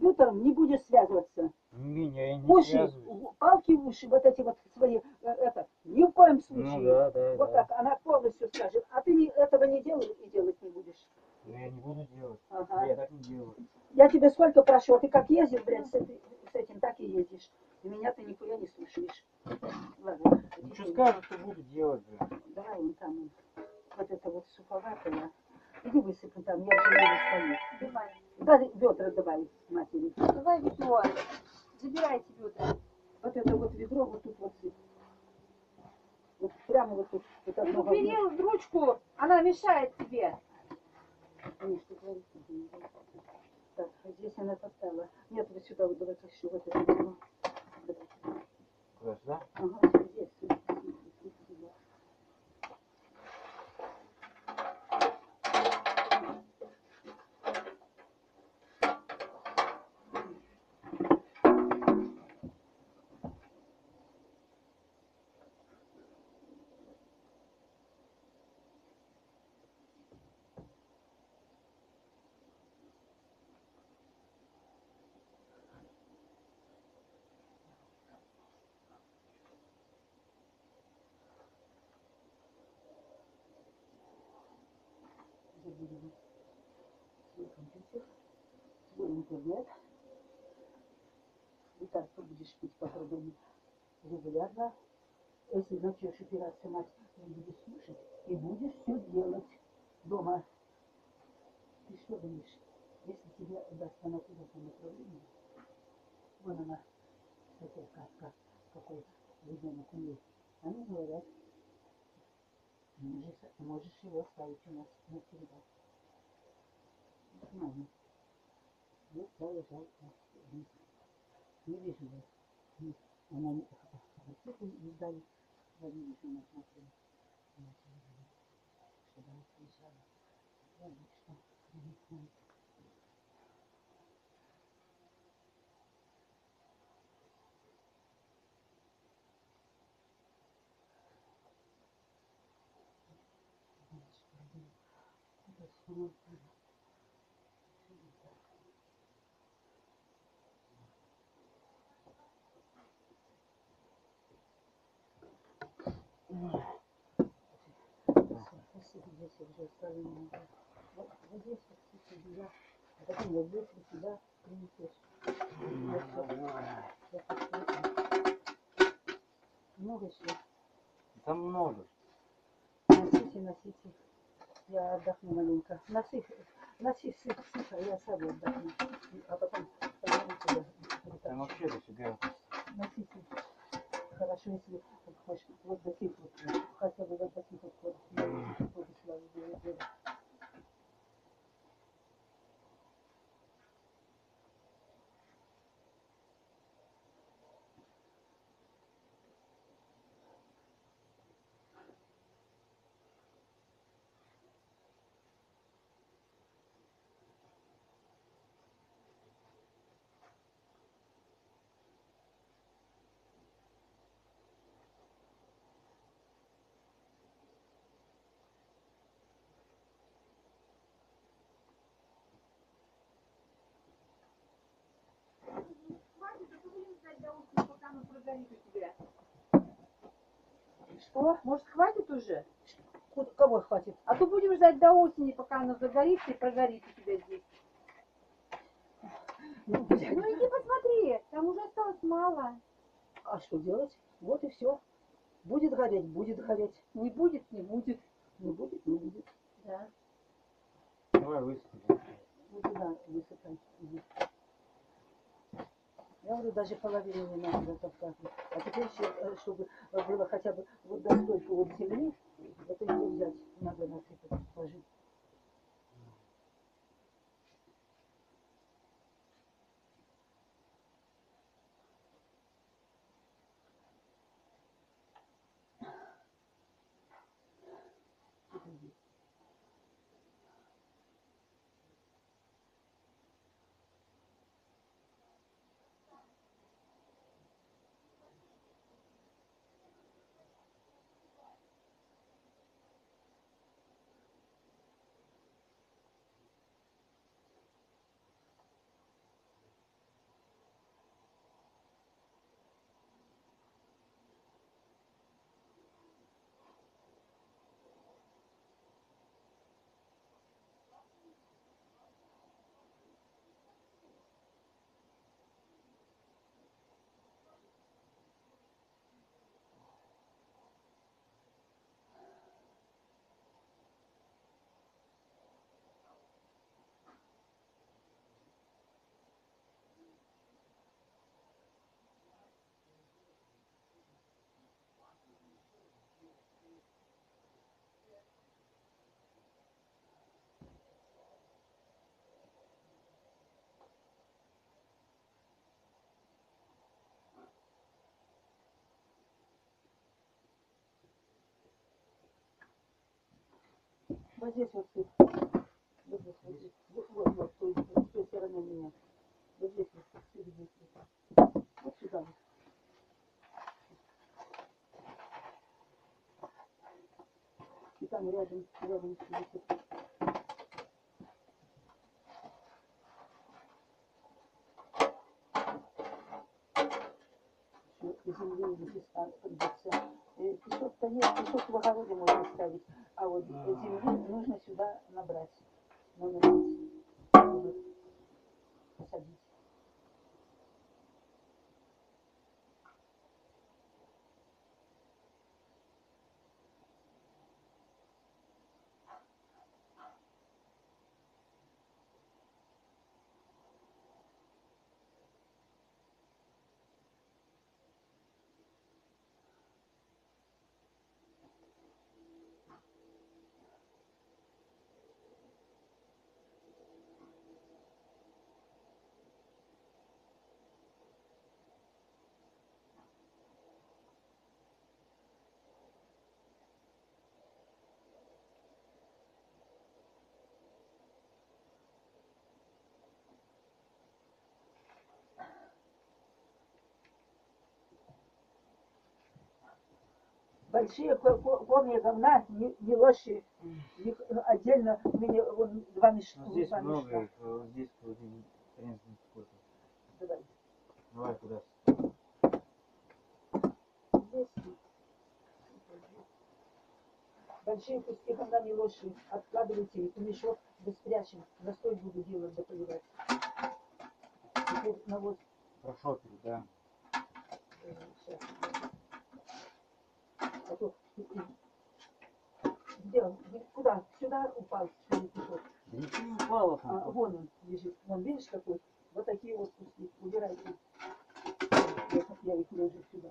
компьютером не будешь связываться. Меня я не Уши, связываюсь. палки в уши, вот эти вот свои, это, ни в коем случае. Ну да, да, Вот да. так, она полностью скажет. А ты этого не делаешь и делать не будешь. Но я не буду делать. Ага. Я так не делаю. Я тебе сколько прошу, а ты как ездишь, блядь, с этим, так и ездишь. И меня ты нихуя не слушаешь. Ладно. Ну что скажешь, что буду делать, блин. Давай вон там, вот это вот суховатое. Иди высыпай там, я уже не стою. Давай. Да, ведра давай, матери. Давай ведро. Забирайте ведра. Вот это вот ведро вот тут вот сыпь. Вот прямо вот тут. Вот Ты одно убери говно. ручку, она мешает тебе. Ой, что творится, блин. Так, а здесь она поставила. Нет, вот сюда вот давай еще вот это ведро. Куда, сюда? Ага, здесь. Сюда. Забудем свой компьютер, свой интернет. И так ты будешь пить попробуй регулярно. Если начнешь опираться, мать, ты будешь слушать и будешь все делать дома. Ты что думаешь, если тебе даст она куда-то направление, вон она, какой ребенок у нее, они говорят, можешь его оставить у нас навсегда. Нормально. Вот стало жалко. Не вижу я. Она не сдали. Я не вижу, она смотрела. Чтобы она приезжала. Я говорю, что я не знаю. Здесь уже оставлено. Вот здесь вот себя, а потом вот здесь вот сюда принесешь. Много еще. Там много. Носите. Я отдохну маленько. Носи, сыпь, а я сам отдохну. А потом пойдем туда. Там вообще дофига. Носите. Хорошо, если хочешь вот до сих вот, хотя бы вот до сих вот, Что? Может, хватит уже? Кого хватит? А то будем ждать до осени, пока она загорится и прогорит у тебя здесь. Ну иди посмотри, там уже осталось мало. А что делать? Вот и все. Будет гореть, будет гореть. Не будет, не будет. Не будет, не будет. Да. Давай высыпем. Вот туда высыпай. Я говорю, даже половину не надо затоптать. А теперь еще, чтобы было хотя бы вот настолько вот земли, это ее взять, надо насыпать, положить. Вот здесь вот ты. Вот здесь, вот здесь. Вот, с той стороны меня. Вот здесь вот, здесь. Вот сюда вот. И там рядом сидит. Земли или песка придется. Песок-то нет, песок в огороде можно ставить, а вот земли нужно сюда набрать. Надо посадить. Большие корни говна не ложи. Их отдельно у меня вон два мешка. Здесь много их, здесь один хрен сколько. Давай. Давай куда? Здесь. Большие куски говна не ложи. Откладывайте их в мешок, да спрячем. Настой буду делать, да поливать. Теперь навоз. Хорошо, да. Сейчас. А то, где? Куда? Сюда упал, что ли, песок? Ничего не упало там. Вон он лежит. Вон, видишь, какой? Вот такие вот куски. Убирайте. Я их ложу сюда.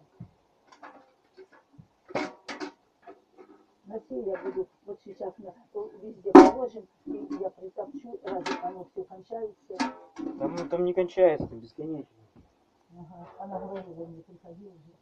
На сей я буду вот сейчас везде положим, и я притопчу, разве оно все кончается. Там не кончается, бесконечно. Ага, она говорила, не приходила уже.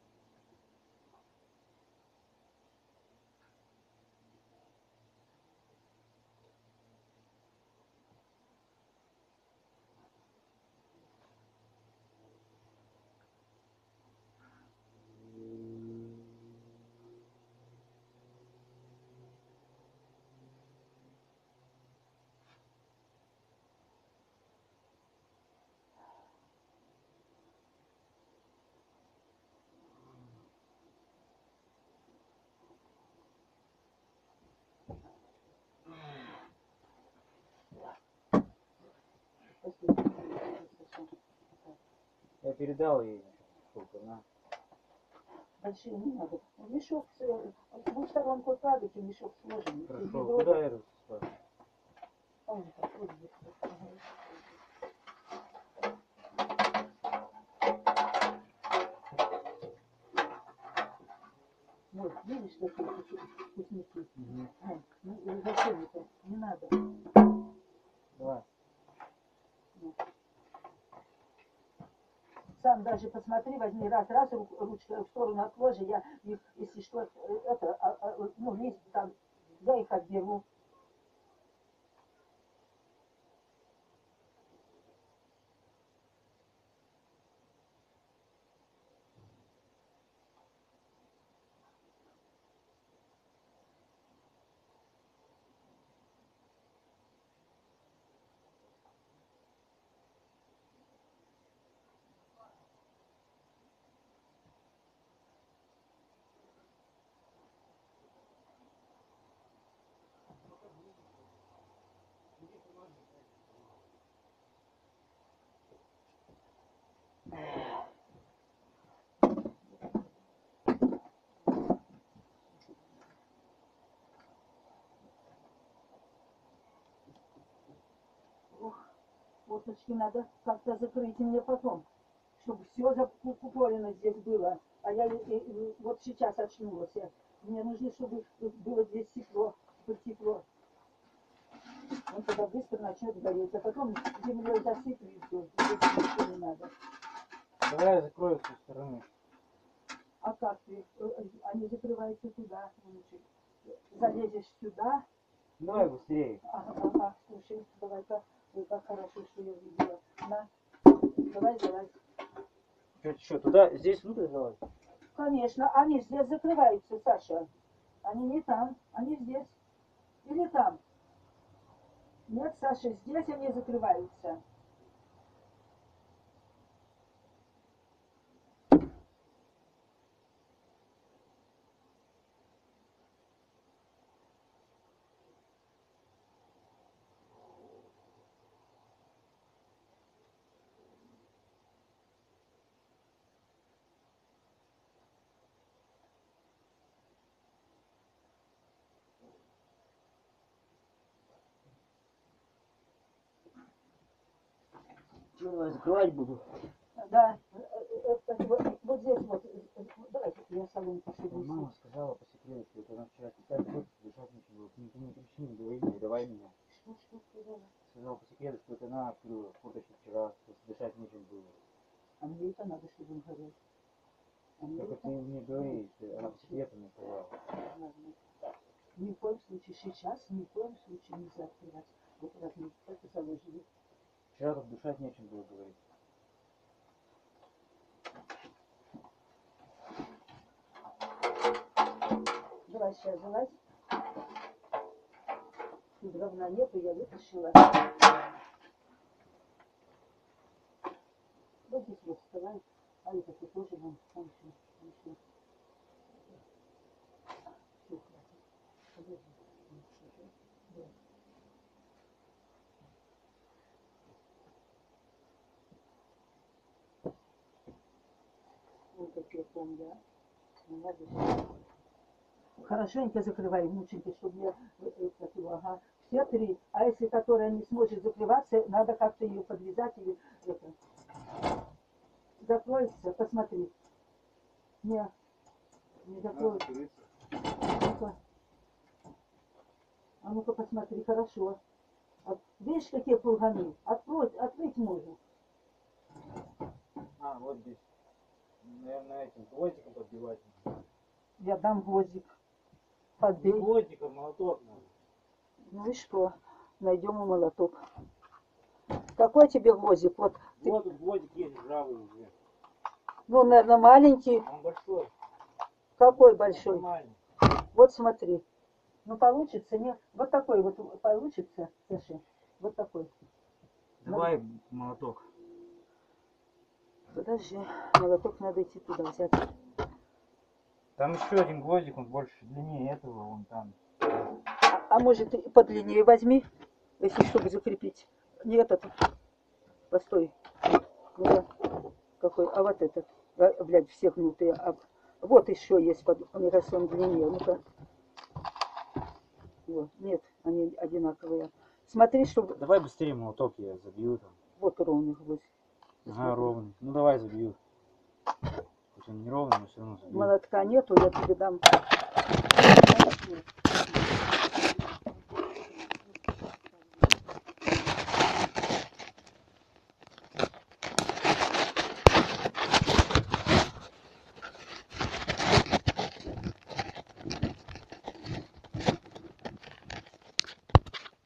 Я передал ей сколько, на. Большие не надо. Мешок, с двух сторон кладут, и мешок сложен. Хорошо, куда я распасу? Он так вот здесь. Вот, видишь, такие вкусники? Ну, зачем это? Не надо. Давай. Сам даже посмотри, возьми раз, ручкой в сторону отложи, я их, если что, ну, лист там, я их отберу. Форточки надо как-то закрыть мне потом, чтобы все закуплено здесь было. А я вот сейчас очнулась. Мне нужно, чтобы было здесь тепло, тепло. Он тогда быстро начнет гореть, а потом землей засыплю и все. Здесь ничего не надо. Давай я закрою с той стороны. А как ты? Они закрываются туда. Залезешь сюда, Давай быстрее. Ага, слушай, давай-ка. Ой, как хорошо, что я видела. На, давай залазь. Что, туда, здесь внутрь залазь? Конечно, они здесь закрываются, Саша. Они не там, они здесь. Или там. Нет, Саша, здесь они закрываются. Что, давай закрывать буду? Да, вот здесь вот. Давайте я салон посажу. Мама сказала по секрету, что это она вчера специально дышать нечем было. Ты не кричи, не говори, не давай меня. Что сказала? Сказала по секрету, что это она открыла форточку вчера, что дышать нечем было. А мне это надо, чтобы он говорил. А мне Только это... ты мне говори, что она по секрету мне сказала. Ладно. Ни в коем случае сейчас, ни в коем случае нельзя открывать. Вот раз мы это заложили. Вчера тут дышать нечем было, говорит. Давай сейчас залазь. Тут говна нету, я вытащила. Вот здесь вот вставай. А это ты тоже вон еще. Все, хватит. Подожди. Да. Вот такие помню. Хорошенько закрывай, внученьки, чтобы я ага. Все три. А если которая не сможет закрываться, надо как-то ее подвязать или это. Закроется, посмотри. Не закроется. Ну-ка. А ну-ка посмотри, хорошо. Видишь, какие курганы? Открыть можно. А, вот здесь. Наверное, этим гвоздиком подбивать. Я дам гвоздик. Подбей. Гвоздиком молоток надо. Ну и что? Найдем и молоток. Какой тебе гвоздик? Вот, Вот тут гвоздик есть ржавый уже. ну, наверное, маленький. Он большой. Какой большой? Нормальный. Вот смотри. Ну, получится, не? Вот такой вот получится, Саша. Вот такой. Давай молоток. Подожди, молоток надо идти туда взять. Там еще один гвоздик, он больше длиннее этого, вон там. А может, и подлиннее возьми, если чтобы закрепить. Не этот. Постой. Ну-ка. Какой? А вот этот. Блядь, все гнутые. Вот еще есть, мне кажется, он длиннее. Ну-ка. Вот. Нет, они одинаковые. Смотри, чтобы... Давай быстрее молоток, я забью там. Вот ровный гвоздь. Ага, ровный. Ну давай забью. Хоть он не ровный, но все равно забью. Молотка нету, я тебе дам.